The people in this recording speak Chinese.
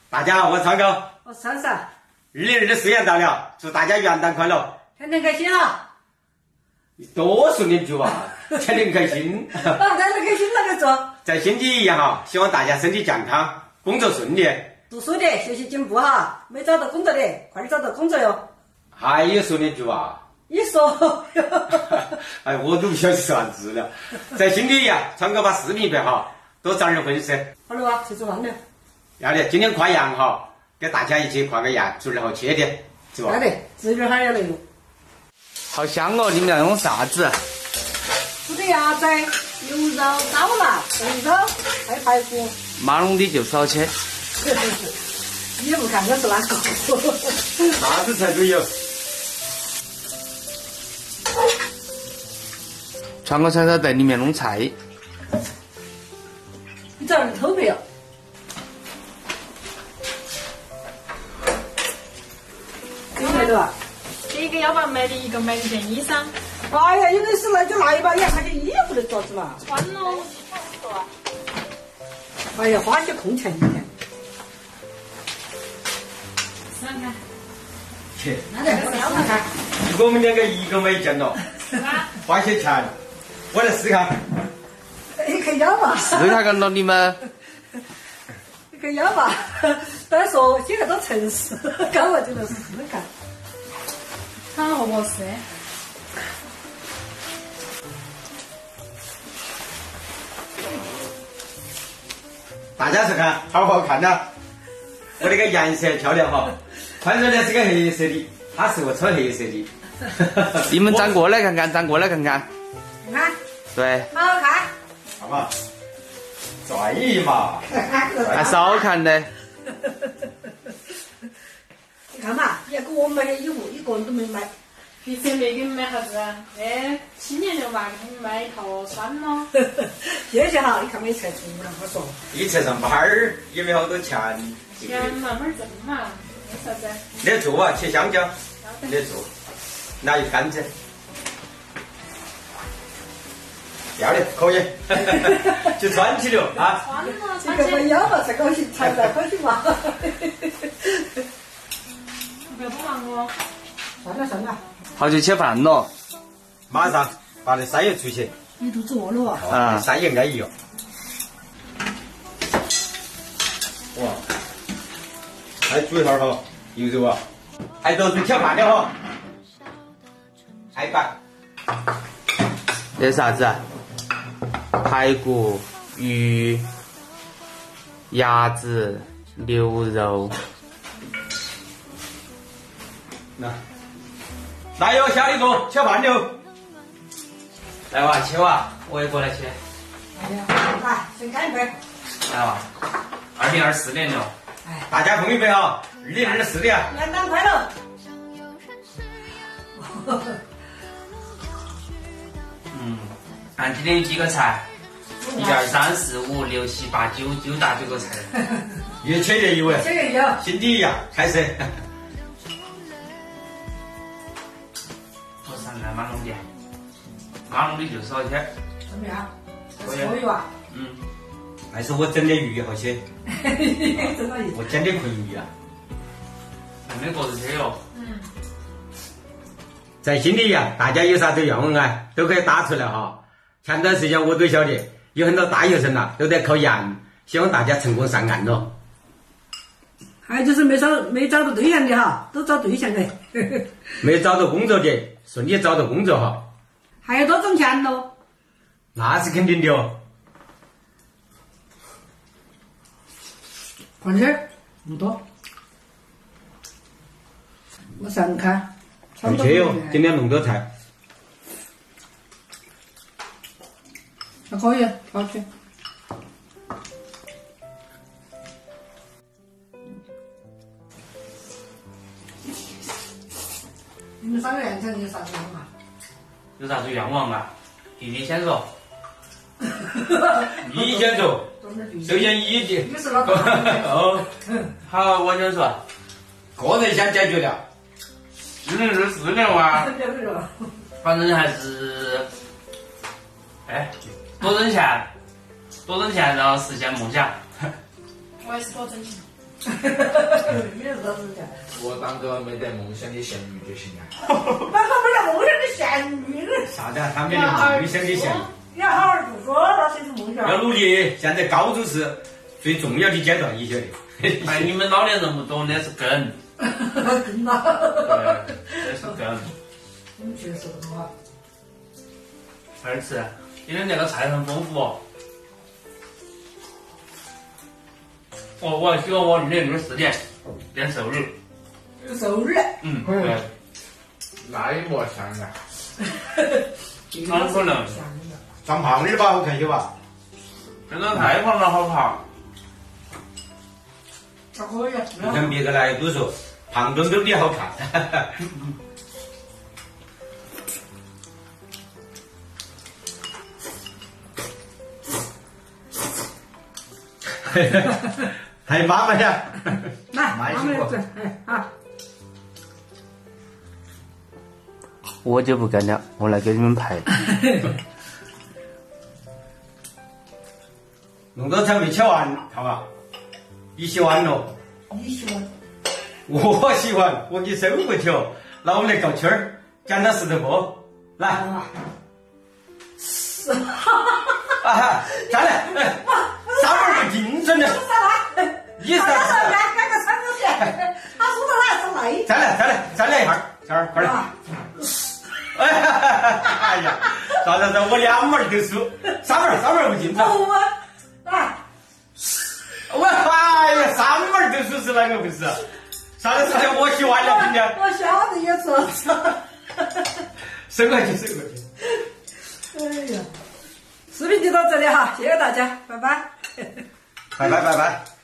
大家好，我川哥。 我珊珊。 2022的4元到了，祝大家元旦快乐， 天天开心啊！ 多说两句话，天天开心。 天天开心那个做。 在新的一年哈，希望大家身体健康，工作顺利， 读书的学习进步哈，没找到工作的快点找到工作哟。 还有说两句话。 你说。 哎，我都不晓得说啥子了。在新的一年，川哥把视频拍好，多找人粉丝。 好了啊，去做饭了。 要得，今天跨洋哈，给大家一起跨个洋，做得好切点，是吧？ 要得，自己还要来用。 好香哦！你们要用啥子？ 煮的鸭仔、牛肉、烧腊、肥肉，还有排骨。 马龙的就少切。 你也不看我是哪个？ 啥子菜都有。 川哥、珊珊在里面弄菜。 你找人偷没有？有没得啊？ 一个100买的，一个买一件衣裳。 哎呀，有的是那就拿100块钱衣服的做子嘛。 穿咯。 哎呀，花些空钱一点。 看看。 切。 那得试看。 我们两个一个买一件了，花些钱，我来试看。 你可以要嘛？ 试看看了你们。 你可以要嘛？但说些个都诚实，搞我就能试看。 看合不合适？ 大家是看好不好看呢？我那个颜色漂亮哈，穿上的是个黑色的，它是个穿黑色的。 你们站过来看看，站过来看看。 你看。 对。 好好看。 好嘛，拽一嘛。 还是好看的。 你看嘛，要给我买的衣服，一个人都没买。 平时没给你买啥子啊？新年600给你买一套穿咯。 谢谢哈，你看没才出了，我说。 一车上班儿也没好多钱。 钱慢慢挣嘛，没啥子。 来做啊，切香蕉，来做，拿一杆子。要的，可以，就穿起了啊！ 穿咯， 这个没要嘛才高兴，才高兴嘛。 不要多忙哦。 算了。 好久吃饭了。 马上把那山药出去。 你肚子饿了啊？ 啊。 山药安逸哦。哇，还煮一下哈，有肉啊，还都是挑饭的哈，还板。 这是啥子啊？排骨、鱼、鸭子、牛肉。 来哟，下一个吃饭喽！ 来娃，切娃，我也过来切。 来，先干一杯。 来娃，2024年了。 大家碰一杯哈，2024年。 元旦快乐！ 看今天有几个菜？1、2、3、4、5、6、7、8、9，就打9个菜。 越切越有哎。 这个有。 新的一样，开始。 我上来马龙的，马龙的就少切。 怎么样？ 可以。 可以吧？ 还是我整的鱼好些。 真的我整的昆鱼啊。 没个子切哟。 在新的一年，大家有啥子愿望啊，都可以打出来哈。前段时间我都晓得，有很多大学生呐，都在考研，希望大家成功上岸咯。 还有就是没找到对象的哈，都找对象的。 没找到工作的，顺利找到工作哈。 还要多挣钱咯。 那是肯定的哦。 快点，不多。我上看。 快切哟，今天弄多菜。 还可以，好吃。你们3个人有啥子愿望？ 有啥子愿望啊？弟弟先说。 你先说。首先你的。 你是老大。 哦。 好，我先说。 个人先解决了。 2024年哇，反正还是，多挣钱，然后实现梦想。 我也是多挣钱。 你是老实讲。 我当个没得梦想的咸鱼就行了。 那他没得梦想的咸鱼， 啥子啊？他没得梦想的咸鱼。 你要好好读书，那才是梦想。 要努力，现在高中是最重要的阶段，你晓得？ 哎，你们老年人不懂，那是根。 真的。 对，这是根。 你确实很好。 二次，今天那个菜很丰富哦。我还喜欢我女儿4点点瘦肉。 瘦肉。 嗯，对。 那也莫香啊。 哪可能？ 长胖点吧，我看有吧。 真的太胖了，好胖。 还可以。 你看别个来都说胖墩墩的好看。还妈妈呀！ 来，妈妈这，哎啊。 我就不干了，我来给你们拍。 弄到才没吃完，看吧，你洗完了。 你喜欢？ 我喜欢，我给收过去哦。那我们来搞圈儿，剪刀石头布，来。啊！再来，三门不精准的。你他说干个3个月，他说的那是累。 再来一下，小二，快点。哎呀，啥，我2门都输，3门不精准。我哎呀，3门都输是哪个不是？啥子我洗完了，今天。 我晓得也错。 收过去。 哎呀，视频就到这里哈，谢谢大家，拜拜。 拜拜。